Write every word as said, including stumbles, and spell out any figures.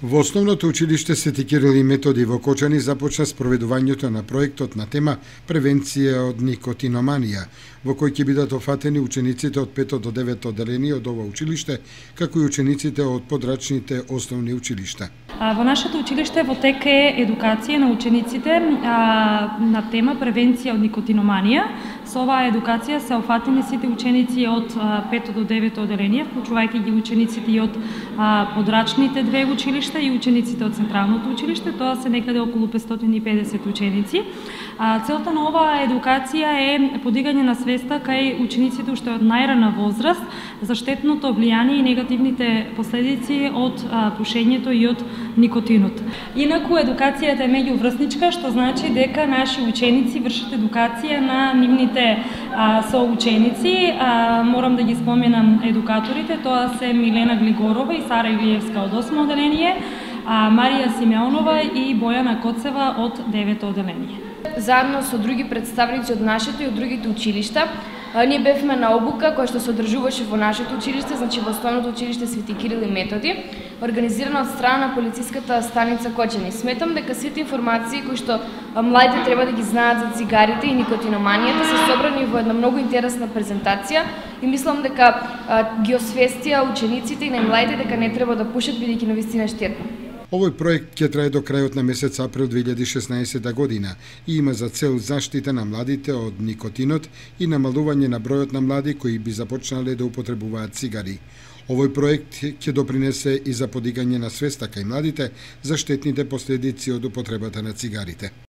Во Основното училиште Свети Кирил и Методи во Кочани започна спроведувањето на проектот на тема превенција од никотиноманија, во кој ќе бидат офатени учениците од пето до девето одделение од ова училиште, како и учениците од подрачните основни училишта. Во нашето училиште во тек е едукација на учениците а, на тема превенција од никотиноманија. Со оваа едукација се офатени сите ученици од а, пето до девето одделение, вклучувајќи ги учениците и од а, подрачните две училишта и учениците од Централното училиште. Тоа се некаде околу петстотини и педесет ученици. А, целта на оваа едукација е подигање на свеста кај учениците уште од најрана возраст за штетното влијание и негативните последици од а, пушењето и од никотинот. Инаку едукацијата е меѓуврсничка, што значи дека наши ученици вршат едукација на нивните а, соученици. А, морам да ги споменам едукаторите, тоа се Милена Глигорова и Сара Илиевска од осмо одделение, а Марија Симеонова и Бојана Коцева од девето одделение. Заедно со други представници од нашето и од другите училишта, ние бевме на обука која што се одржуваше во нашето училиште, значи во Основното училиште Свети Кирил и Методи, организирана од страна на полициската станица Кочани. Сметам дека сите информации кои што младите треба да ги знаат за цигарите и никотиноманијата се собрани во една многу интересна презентација и мислам дека а, ги освестија учениците и најмладите дека не треба да пушат бидејќи навистина штетно. Овој проект ќе трае до крајот на месец април две илјади и шеснаесетта година и има за цел заштита на младите од никотинот и намалување на бројот на млади кои би започнале да употребуваат цигари. Овој проект ќе допринесе и за подигање на свеста кај младите за штетните последици од употребата на цигарите.